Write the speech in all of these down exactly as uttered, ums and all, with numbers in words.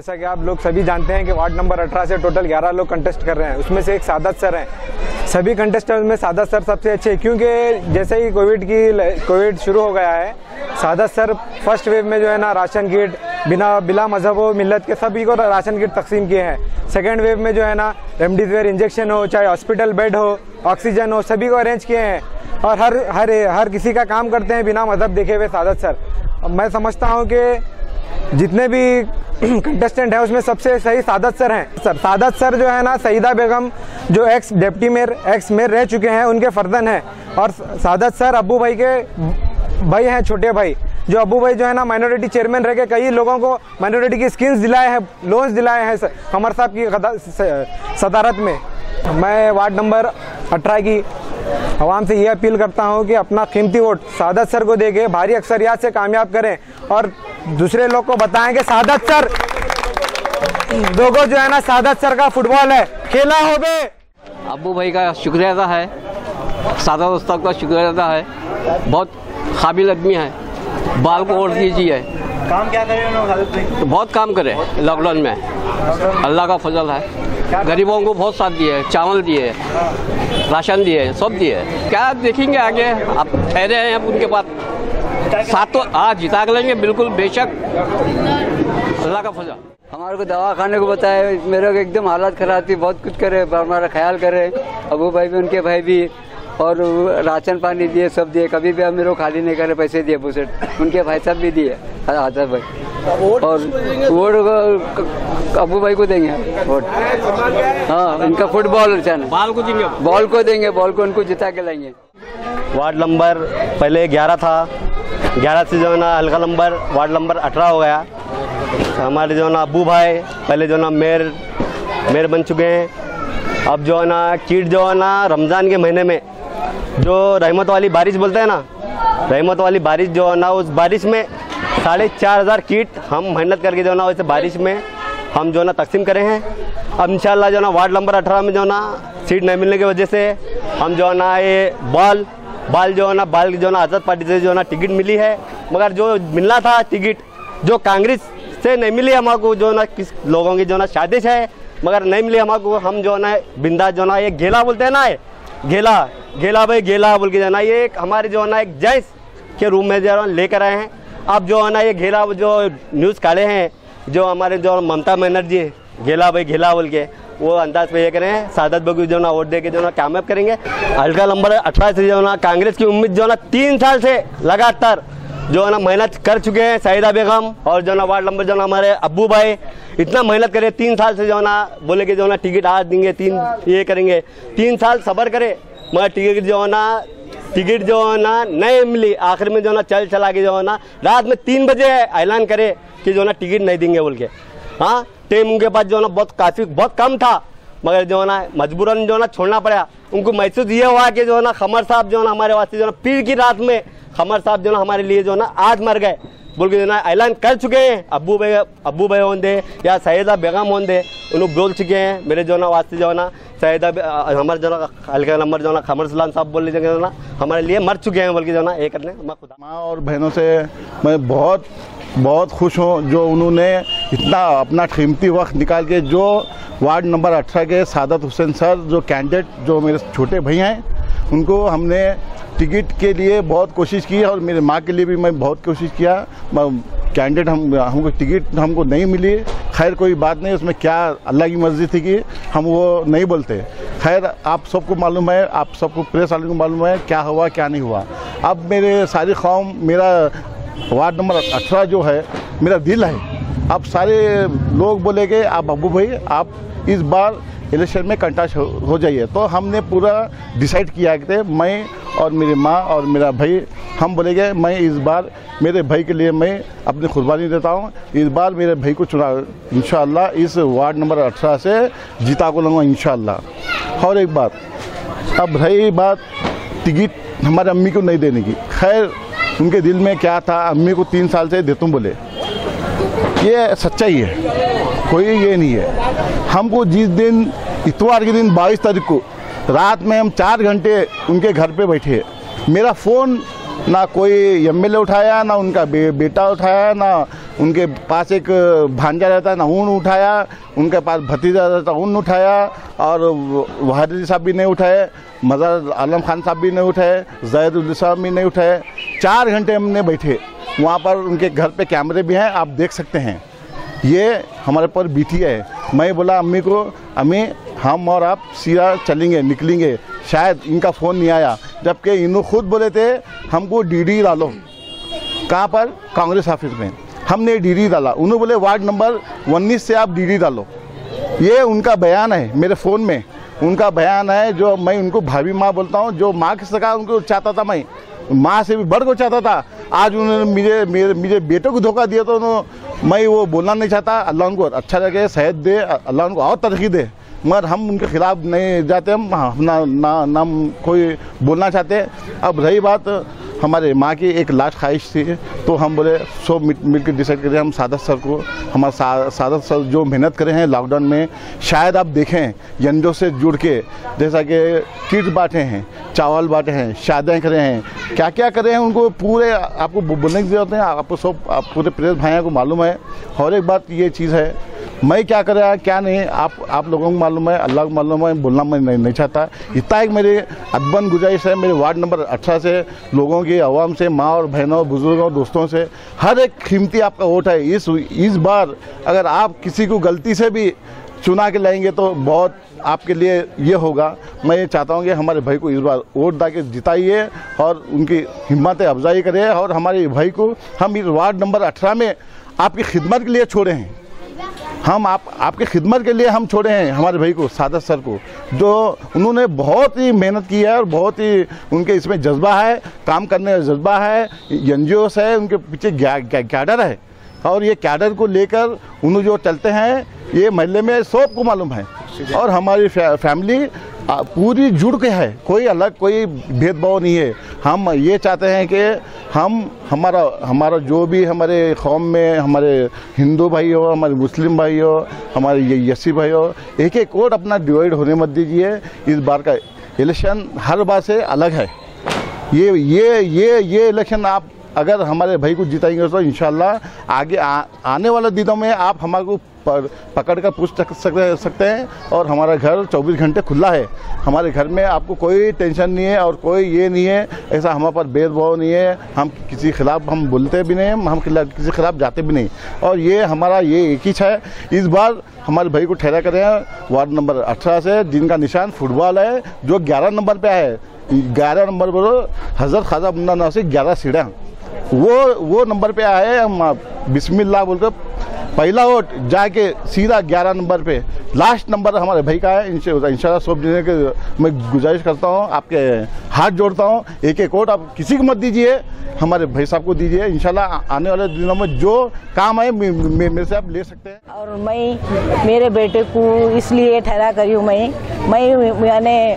जैसा कि आप लोग सभी जानते हैं कि वार्ड नंबर अठारह से टोटल ग्यारह लोग कंटेस्ट कर रहे हैं, उसमें से एक सादत सर हैं। सभी कंटेस्टेंट में सादत सर सबसे अच्छे, क्योंकि जैसे ही कोविड की कोविड शुरू हो गया है, सादत सर फर्स्ट वेव में जो है ना राशन किट बिना बिला मजहब व मिल्लत के सभी को राशन किट तकसीम किए हैं। सेकेंड वेव में जो है ना रेमडेसिविर इंजेक्शन हो, चाहे हॉस्पिटल बेड हो, ऑक्सीजन हो, सभी को अरेंज किए हैं और हर हर हर किसी का काम करते हैं बिना मजहब देखे हुए सादत सर। मैं समझता हूं कि जितने भी कंटेस्टेंट हैं उसमें सबसे सही सादत सर हैं। सर सादत सर जो है ना सईदा बेगम जो ex deputy mayor ex mayor रह चुके हैं उनके फर्जंद हैं, और सादत सर अब्बू भाई के भाई हैं, छोटे भाई। जो अब्बू भाई जो है ना माइनॉरिटी चेयरमैन रह के कई लोगों को माइनॉरिटी की स्कीम्स दिलाए हैं, लोन्स दिलाए हैं कमर साहब की सदारत में। मैं वार्ड नंबर अठारह की आवाम से ये अपील करता हूं कि अपना कीमती वोट सादत सर को देके भारी अक्सरियत से कामयाब करें और दूसरे लोग को बताएं कि सादत सर लोगों जो है ना सादत सर का फुटबॉल है, खेला हो बे। अब्बू भाई का शुक्रिया अदा है, सादत उस्ताद का शुक्रिया अदा है, बहुत काबिल आदमी है। बाल को वोट दीजिए। काम क्या करे उन्होंने? बहुत काम करे लॉकडाउन में, अल्लाह का फजल है। गरीबों को बहुत साथ दिए, चावल दिए, राशन दिए, सब दिए। क्या देखेंगे आगे, आप ठहरे हैं अब उनके पास साथ तो आज जिता के लेंगे बिल्कुल बेशक, अल्लाह का फजल। हमारे को दवा खाने को बताए, मेरे को एकदम हालत खराब थी, बहुत कुछ करे, हमारा ख्याल करे। अबू भाई भी उनके भाई भी, और राशन पानी दिए, सब दिए, कभी भी मेरे को खाली नहीं करे, पैसे दिए बुसेट, उनके भाई सब भी दिए आदर भाई। और वोट अबू भाई को देंगे वोट। हाँ, इनका फुटबॉल बॉल को देंगे, बॉल को देंगे, बॉल को उनको जिता के लाएंगे। वार्ड नंबर पहले ग्यारह था, ग्यारह से जो है ना हल्का नंबर वार्ड नंबर अठारह हो गया। हमारे जो है ना अब्बू भाई पहले जो है ना मेयर मेयर बन चुके हैं। अब जो है ना किट जो है ना रमज़ान के महीने में जो रहमत वाली बारिश बोलते हैं ना, रहमत वाली बारिश जो है ना, उस बारिश में साढ़े चार हज़ार किट हम मेहनत करके जो है ना वैसे बारिश में हम जो है ना तकसीम करे हैं। अब इंशाल्लाह जो है ना वार्ड नंबर अठारह में जो है ना सीट नहीं मिलने की वजह से हम जो है ना ये बाल बाल जो है ना बाल जो है ना आज़ाद पार्टी से जो है ना टिकट मिली है, मगर जो मिलना था टिकट जो कांग्रेस से नहीं मिली हमको, जो है ना किस लोगों की जो है ना साजिश है, मगर नहीं मिली हमको। हम जो है ना बिंदा जो है ना ये घेला बोलते हैं ना, ये घेला घेला भाई घेला बोल के जो है ना ये एक हमारे जो है ना एक जैस के रूम में जो है लेकर आए हैं। अब जो है ना ये घेला जो न्यूज़ काढ़े हैं, जो हमारे जो ममता बनर्जी घेला भाई घेला बोल के, वो अंदाज पे ये करें सादत बगू जो ना वोट दे के जो ना कामयाब करेंगे। हल्का नंबर अठारह से जो ना कांग्रेस की उम्मीद जो ना तीन साल से लगातार जो है ना मेहनत कर चुके हैं सईदा बेगम, और जो ना वार्ड नंबर जो ना हमारे अब्बू भाई इतना मेहनत करे, तीन साल से जो ना बोले कि जो ना टिकट आज देंगे, तीन ये करेंगे, तीन साल सब्र करे, मगर टिकट जो है ना टिकट जो है ना नहीं मिली। आखिर में जो ना चल चला के जो है ना रात में तीन बजे ऐलान करे कि जो ना टिकट नहीं देंगे बोल के। हाँ, टाइम उनके पास जो ना बहुत काफ़ी बहुत कम था, मगर जो है ना मजबूरन जो ना छोड़ना पड़ा। उनको महसूस ये हुआ कि जो है ना खमर साहब जो है ना हमारे वास्ते जो ना पीर की रात में खमर साहब जो ना हमारे लिए जो ना आज मर गए बोल के जो ना ऐलान कर चुके हैं। अब्बू भाई अब्बू भाई होंदे या सईदा बेगम होंदे, उन्होंने बोल चुके हैं मेरे जो ना वास्ते जो ना सईदा हमारे जो ना हल्का नंबर जो ना खमर सलाम साहब बोल लीजिए ना हमारे लिए मर चुके हैं बोल के जो ना ये करने। मैं खुदा माँ और बहनों से मैं बहुत बहुत खुश हूँ जो उन्होंने इतना अपना कीमती वक्त निकाल के जो वार्ड नंबर अठारह के सादत हुसैन सर जो कैंडिडेट जो मेरे छोटे भाई हैं, उनको हमने टिकट के लिए बहुत कोशिश की और मेरे माँ के लिए भी मैं बहुत कोशिश किया। कैंडिडेट हम हमको टिकट हमको नहीं मिली, खैर कोई बात नहीं, उसमें क्या अल्लाह की मर्जी थी कि हम वो नहीं बोलते। खैर आप सबको मालूम है, आप सबको प्रेस वाले को मालूम है क्या हुआ क्या नहीं हुआ। अब मेरे सारी कौम, मेरा वार्ड नंबर अठारह जो है मेरा दिल है। अब सारे लोग बोले कि आप अब्बू भाई आप इस बार इलेक्शन में कंटेस्ट हो जाइए, तो हमने पूरा डिसाइड किया कि मैं और मेरी माँ और मेरा भाई हम बोलेंगे मैं इस बार मेरे भाई के लिए मैं अपनी कुर्बानी देता हूँ। इस बार मेरे भाई को चुना इंशाअल्लाह इस वार्ड नंबर अठारह से जीता को लूँगा इंशाअल्लाह। और एक बात, अब रही बात टिकट हमारे अम्मी को नहीं देने की, खैर उनके दिल में क्या था, अम्मी को तीन साल से देता हूँ बोले, ये सच्चाई है, कोई ये नहीं है। हमको जिस दिन इतवार के दिन बाईस तारीख को रात में हम चार घंटे उनके घर पे बैठे, मेरा फ़ोन ना कोई एम एल ए उठाया, ना उनका बे, बेटा उठाया, ना उनके पास एक भांजा रहता ना, उन उठाया, उनके पास भतीजा रहता उन उठाया, और वहादी साहब भी नहीं उठाए, मज़हर आलम खान साहब भी नहीं उठाए, जैद साहब भी नहीं उठाए। चार घंटे हमने बैठे वहाँ पर। उनके घर पे कैमरे भी हैं, आप देख सकते हैं। ये हमारे पर बीती है। मैं बोला अम्मी को, अम्मी हम और आप सीधा चलेंगे, निकलेंगे, शायद इनका फ़ोन नहीं आया, जबकि इन्होंने खुद बोले थे हमको डीडी डालो। कहाँ पर? कांग्रेस ऑफिस में हमने डीडी डाला। उन्होंने बोले वार्ड नंबर उन्नीस से आप डीडी डालो। ये उनका बयान है मेरे फ़ोन में, उनका बयान है। जो मैं उनको भाभी माँ बोलता हूँ, जो माँ की सका उनको चाहता था, मैं माँ से भी बढ़ को चाहता था। आज उन्होंने मुझे मेरे मुझे बेटे को धोखा दिया, तो उन्होंने, मैं वो बोलना नहीं चाहता। अल्लाह उनको अच्छा लगे, सेहत दे, अल्लाह उनको और तरक्की दे, मगर हम उनके खिलाफ नहीं जाते, हम ना ना ना कोई बोलना चाहते। अब रही बात हमारे माँ की एक लास्ट ख्वाहिश थी, तो हम बोले सब मिल के डिसाइड करें हम सादत सर को, हमारे सा, सादत सर जो मेहनत करे हैं लॉकडाउन में, शायद आप देखें यंजो से जुड़ के, जैसा कि किट बांटे हैं, चावल बांटे हैं, शादियाँ करे हैं, क्या क्या करे हैं, उनको पूरे आपको बोलने की जरूरत है। आपको सब आप पूरे प्रेस भाइयों को मालूम है। और एक बात ये चीज़ है, मैं क्या कर रहा क्या नहीं, आप आप लोगों को मालूम है, अल्लाह को मालूम है, बोलना मैं नहीं, नहीं चाहता। इतना एक मेरी अदबन गुजारिश है मेरे वार्ड नंबर अठारह से, लोगों की, आवाम से, माँ और बहनों, बुजुर्गों, दोस्तों से, हर एक कीमती आपका वोट है। इस इस बार अगर आप किसी को गलती से भी चुना के लाएंगे तो बहुत आपके लिए ये होगा। मैं ये चाहता हूँ कि हमारे भाई को इस बार वोट दा के जिताइए और उनकी हिम्मत अफजाई करें, और हमारे भाई को हम इस वार्ड नंबर अठारह में आपकी खिदमत के लिए छोड़े हैं। हम आप आपके खिदमत के लिए हम छोड़े हैं हमारे भाई को, सादत सर को, जो उन्होंने बहुत ही मेहनत की है और बहुत ही उनके इसमें जज्बा है, काम करने का जज्बा है, एनजीओस है, उनके पीछे कैडर है, और ये कैडर को लेकर उन्होंने जो चलते हैं ये महल्ले में सबको मालूम है। और हमारी फै, फैमिली पूरी जुड़ के है, कोई अलग कोई भेदभाव नहीं है। हम ये चाहते हैं कि हम हमारा हमारा जो भी हमारे कौम में, हमारे हिंदू भाई हो, हमारे मुस्लिम भाई हो, हमारे ये यसी भाई हो, एक एक वोट अपना डिवाइड होने मत दीजिए। इस बार का इलेक्शन हर बार से अलग है। ये ये ये ये इलेक्शन आप अगर हमारे भाई को जिताएंगे तो इंशाल्लाह आगे आ, आने वाले दिनों में आप हमारे को पकड़ कर पूछ सकते सकते हैं। और हमारा घर चौबीस घंटे खुला है। हमारे घर में आपको कोई टेंशन नहीं है और कोई ये नहीं है, ऐसा हमारे पर भेदभाव नहीं है। हम किसी खिलाफ हम बोलते भी नहीं, हम किसी खिलाफ जाते भी नहीं। और ये हमारा ये एक ही है, इस बार हमारे भाई को ठहरा करें वार्ड नंबर अठारह से, जिनका निशान फुटबॉल है, जो ग्यारह नंबर पे है। ग्यारह नंबर पर हज़रत ख्वाजा मुन्ना नासिर ग्यारह सीढ़ा, वो वो नंबर पे आए। हम बिस्मिल्लाह बोलकर पहला वोट जाके सीधा ग्यारह नंबर पे, लास्ट नंबर हमारे भाई का है। इंशाल्लाह सब जने के मैं गुजारिश करता हूँ, आपके हाथ जोड़ता हूँ, एक एक वोट आप किसी को मत दीजिए, हमारे भाई साहब को दीजिए। इंशाल्लाह आने वाले दिनों में जो काम है मेरे से आप ले सकते हैं। और मैं मेरे बेटे को इसलिए ठहरा करी हूँ, मैं मैं मैंने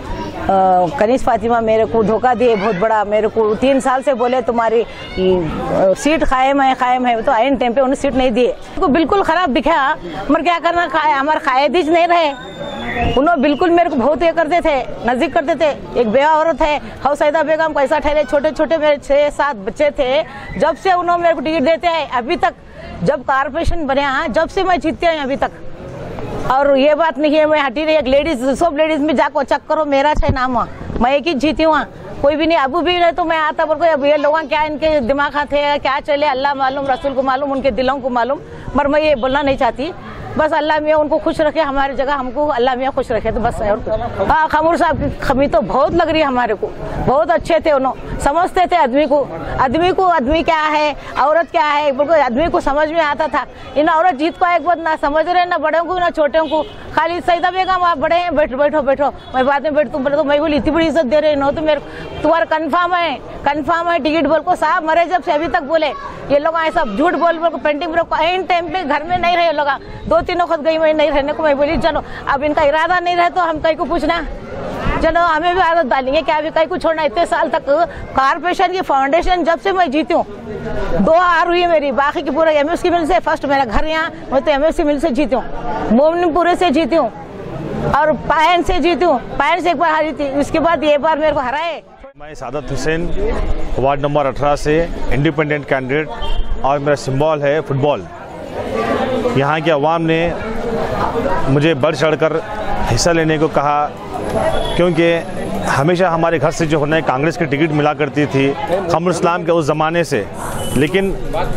कनीस फातिमा मेरे को धोखा दिए बहुत बड़ा। मेरे को तीन साल से बोले तुम्हारी सीट कायम है कायम है, तो आइन टाइम पे उन्हें सीट नहीं दिए। उनको बिल्कुल खराब दिखा, मगर क्या करना, हमारे कायदीज नहीं रहे। उन्होंने बिल्कुल मेरे को बहुत ये करते थे, नजदीक करते थे। एक बेवा औरत है हौसैदा बेगम, कैसा ठहरे, छोटे छोटे मेरे छः सात बच्चे थे। जब से उन्होंने मेरे को टिकट देते हैं अभी तक, जब कारपोरेशन बने जब से मैं जीतती हूँ अभी तक। और ये बात नहीं है मैं हटी रही, एक लेडीज सब लेडीज में जाको चेक करो, मेरा छह नाम हुआ, मैं एक ही जीती हूँ, कोई भी नहीं। अबू भी नहीं तो मैं आता बोल, अब ये लोग क्या इनके दिमाग थे, क्या चले, अल्लाह मालूम, रसूल को मालूम, उनके दिलों को मालूम। पर मैं ये बोलना नहीं चाहती, बस अल्लाह मियाँ उनको खुश रखे, हमारी जगह हमको अल्लाह मियाँ खुश रखे, तो बस। और हाँ, खमूर साहब की खमी तो बहुत लग रही है हमारे को, बहुत अच्छे थे, उन्होंने समझते थे आदमी को, आदमी को आदमी क्या है, औरत क्या है, बिल्कुल आदमी को समझ में आता था। इन औरत जीत को एक बात ना समझ रहे, ना बड़ों को ना छोटों को, खाली सईदा बेगम आप बड़े हैं, बैठो बैठो बैठो, मैं बाद में बैठ तुम बोले, तो मैं बोली इतनी बड़ी इज्जत दे रहे हो तो मेरे तुम्हारा कन्फर्म है, कन्फर्म है टिकट बोल को। साहब मरे जब से अभी तक बोले ये लोग ऐसा झूठ बोल बोल को पेंटिंग एन टाइम पे घर में नहीं रहे लोग, दो तीन वक्त गई मैं नहीं रहने को। मैं बोली चलो अब इनका इरादा नहीं रहे तो हम कहीं को पूछना, चलो हमें भी आदत डालेंगे क्या, अभी कहीं को छोड़ना। इतने साल तक कारपोरेशन की फाउंडेशन जब से मैं जीती हूँ, दो हार हुई मेरी, बाकी की पूरा एम एस की मिल से फर्स्ट मेरा घर यहाँ, मैं तो एम एस की मिल से जीती हूँ, मोमिनपुरे से जीती हूँ और पायन से जीती हूँ। पायन से एक बार हारी थी, उसके बाद ये बार मेरे को हराए। मैं सादत हुसैन वार्ड नंबर अठारह से इंडिपेंडेंट कैंडिडेट और मेरा सिंबल है फुटबॉल। यहाँ के अवाम ने मुझे बढ़ चढ़कर हिस्सा लेने को कहा, क्योंकि हमेशा हमारे घर से जो होना है कांग्रेस की टिकट मिला करती थी खमर इस्लाम के उस ज़माने से। लेकिन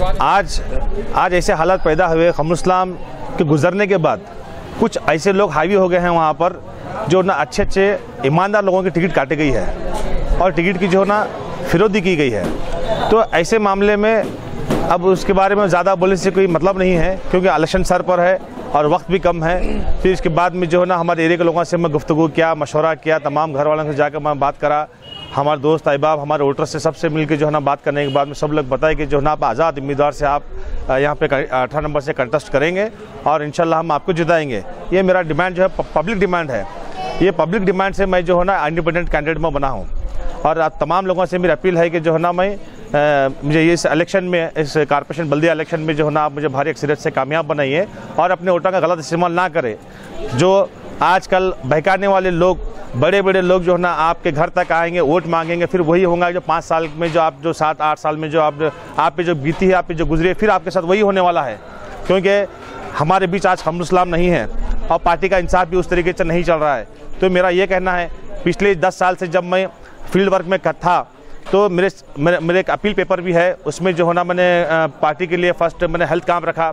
आज आज ऐसे हालात पैदा हुए खमर इस्लाम के गुजरने के बाद कुछ ऐसे लोग हावी हो गए हैं वहाँ पर जो ना अच्छे अच्छे ईमानदार लोगों की टिकट काटी गई है और टिकट की जो ना फिरौती की गई है। तो ऐसे मामले में अब उसके बारे में ज़्यादा बोलने से कोई मतलब नहीं है, क्योंकि इलेक्शन सर पर है और वक्त भी कम है। फिर इसके बाद में जो है ना हमारे एरिया के लोगों से मैं गुफ्तगू किया, मशवरा किया, तमाम घर वालों से जाकर मैं बात करा, हमारे दोस्त अहबाब हमारे वोटर से सबसे मिलकर जो है ना बात करने के बाद में सब लोग बताए कि जो है ना आप आज़ाद उम्मीदवार से आप यहाँ पे अठारह नंबर से कंटेस्ट करेंगे और इंशाल्लाह हम आपको जिताएंगे। ये मेरा डिमांड जो है पब्लिक डिमांड है। ये पब्लिक डिमांड से मैं जो है ना इंडिपेंडेंट कैंडिडेट में बना हूँ और आप तमाम लोगों से मेरी अपील है कि जो है ना मैं आ, मुझे इस इलेक्शन में, इस कॉर्पोरेशन बल्दिया इलेक्शन में जो है ना आप मुझे भारी अक्सरियत से कामयाब बनाइए और अपने वोटों का गलत इस्तेमाल ना करें। जो आजकल बहकाने वाले लोग, बड़े बड़े लोग जो है ना आपके घर तक आएंगे, वोट मांगेंगे, फिर वही होगा जो पाँच साल में जो आप जो सात आठ साल में जो आप आप पे जो बीती है, आप पे जो गुजरी है, फिर आपके साथ वही होने वाला है। क्योंकि हमारे बीच आज खमर इस्लाम नहीं है और पार्टी का इंसाफ भी उस तरीके से नहीं चल रहा है। तो मेरा ये कहना है, पिछले दस साल से जब मैं फील्ड वर्क में था तो मेरे मेरे, मेरे एक अपील पेपर भी है, उसमें जो है ना मैंने पार्टी के लिए फर्स्ट मैंने हेल्थ काम रखा,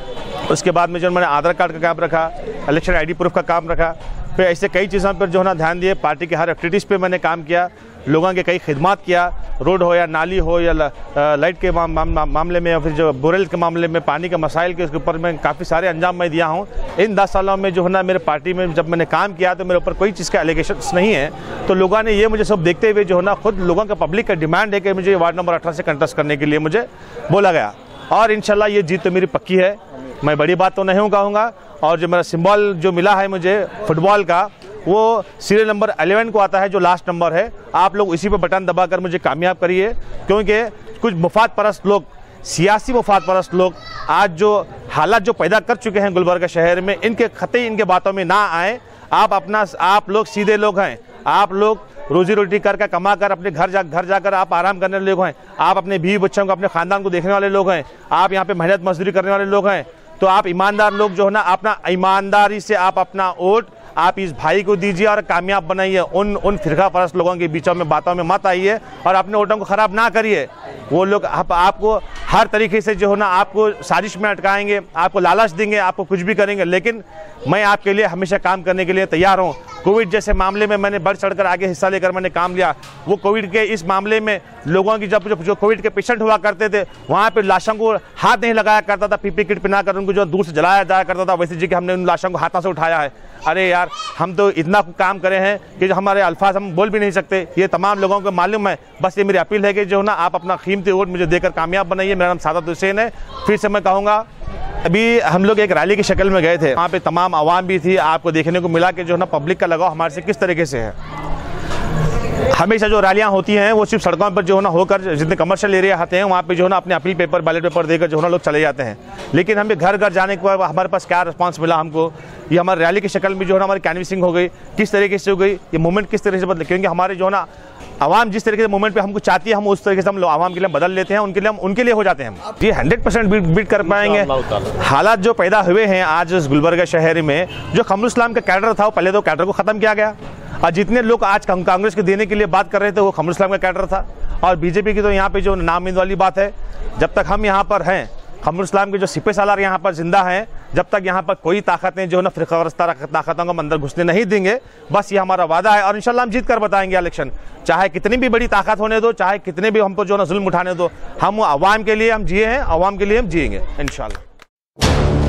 उसके बाद में जो मैंने आधार कार्ड का काम रखा, इलेक्शन आईडी प्रूफ का काम रखा, फिर ऐसे कई चीज़ों पर जो है ना ध्यान दिए। पार्टी के हर एक्टिविटीज़ पे मैंने काम किया, लोगों के कई खिदमात किया, रोड हो या नाली हो या लाइट के माम, माम, मामले में या फिर जो बोरेल के मामले में, पानी के मसाइल के उसके ऊपर मैं काफ़ी सारे अंजाम मैं दिया हूँ। इन दस सालों में जो है ना मेरे पार्टी में जब मैंने काम किया तो मेरे ऊपर कोई चीज़ का एलिगेशंस नहीं है। तो लोगों ने ये मुझे सब देखते हुए जो है ना खुद लोगों का पब्लिक का डिमांड है कि मुझे वार्ड नंबर अठारह से कंटेस्ट करने के लिए मुझे बोला गया और इंशाल्लाह ये जीत तो मेरी पक्की है। मैं बड़ी बात तो नहीं कहूँगा। और जो मेरा सिंबल जो मिला है मुझे फुटबॉल का, वो सीरियल नंबर ग्यारह को आता है, जो लास्ट नंबर है। आप लोग इसी पे बटन दबाकर मुझे कामयाब करिए, क्योंकि कुछ मुफाद परस्त लोग, सियासी मुफाद परस्त लोग आज जो हालात जो पैदा कर चुके हैं गुलबर्गा शहर में, इनके खते इनके बातों में ना आए। आप अपना आप लोग सीधे लोग हैं, आप लोग रोजी रोटी करके कमा कर अपने घर जा घर जाकर आप आराम करने वाले लोग हैं, आप अपने बीवी बच्चों को, अपने खानदान को देखने वाले लोग हैं, आप यहाँ पे मेहनत मजदूरी करने वाले लोग हैं। तो आप ईमानदार लोग जो है ना अपना ईमानदारी से आप अपना वोट आप इस भाई को दीजिए और कामयाब बनाइए। उन उन फिरका परस्त लोगों के बीचों में बातों में मत आइए और अपने वोटों को ख़राब ना करिए। वो लोग आप, आपको हर तरीके से जो है ना आपको साजिश में अटकाएंगे, आपको लालच देंगे, आपको कुछ भी करेंगे, लेकिन मैं आपके लिए हमेशा काम करने के लिए तैयार हूँ। कोविड जैसे मामले में मैंने बढ़ चढ़कर आगे हिस्सा लेकर मैंने काम लिया। वो कोविड के इस मामले में लोगों की जब जो कोविड के पेशेंट हुआ करते थे, वहाँ पे लाशों को हाथ नहीं लगाया करता था, पीपी किट पहना कर उनको जो दूर से जलाया जाया करता था, वैसे जी कि हमने उन लाशों को हाथों से उठाया है। अरे यार, हम तो इतना काम करे हैं कि जो हमारे अल्फाज हम बोल भी नहीं सकते। ये तमाम लोगों को मालूम है। बस ये मेरी अपील है कि जो ना आप अपना कीमती वोट मुझे देकर कामयाब बनाइए। मेरा नाम सादत हुसैन है। फिर से मैं कहूँगा, अभी हम लोग एक रैली की शक्ल में गए थे, वहाँ पे तमाम आवाम भी थी। आपको देखने को मिला कि जो ना पब्लिक का लगाव हमारे से किस तरीके से है। हमेशा जो रैलियाँ होती हैं वो सिर्फ सड़कों पर जो है ना होकर, जितने कमर्शियल एरिया आते हैं वहाँ पे जो है ना अपने अपील पेपर, बैलेट पेपर देकर जो है ना लोग चले जाते हैं। लेकिन हमें घर घर जाने के बाद हमारे पास क्या रिस्पांस मिला हमको, ये हमारी रैली की शक्ल में जो है ना हमारी कैनवसिंग हो गई, किस तरीके से हो गई, ये मूवमेंट किस तरीके से बदले। क्योंकि हमारे जो है ना आवाम जिस तरीके से मूवमेंट पे हमको चाहती है, हम उस तरीके से हम लोग आवाम के लिए बदल लेते हैं, उनके लिए हम उनके लिए हो जाते हैं। हम जी हंड्रेड परसेंट बीट बीट कर पाएंगे। हालात जो पैदा हुए हैं आज इस गुलबर्गा शहर में, जो खमर इस्लाम का कैडर था, पहले तो कैडर को ख़त्म किया गया और जितने लोग आज कांग्रेस के देने के लिए बात कर रहे थे वो खमर इस्लाम का कैडर था। और बीजेपी की तो यहाँ पे जो नाउम्मीद वाली बात है, जब तक हम यहाँ पर हैं, खमर इस्लाम के जो सिपह सालार यहाँ पर जिंदा हैं, जब तक यहाँ पर कोई ताकतें जो है ना फिरकावरस्ता ताकतों को अंदर घुसने नहीं देंगे। बस ये हमारा वादा है और इंशाल्लाह हम जीत कर बताएंगे इलेक्शन। चाहे कितनी भी बड़ी ताकत होने दो, चाहे कितने भी हमको जो है ना जुल्म उठाने दो, हम आवाम के लिए हम जिए हैं, आवाम के लिए हम जिएंगे इंशाल्लाह।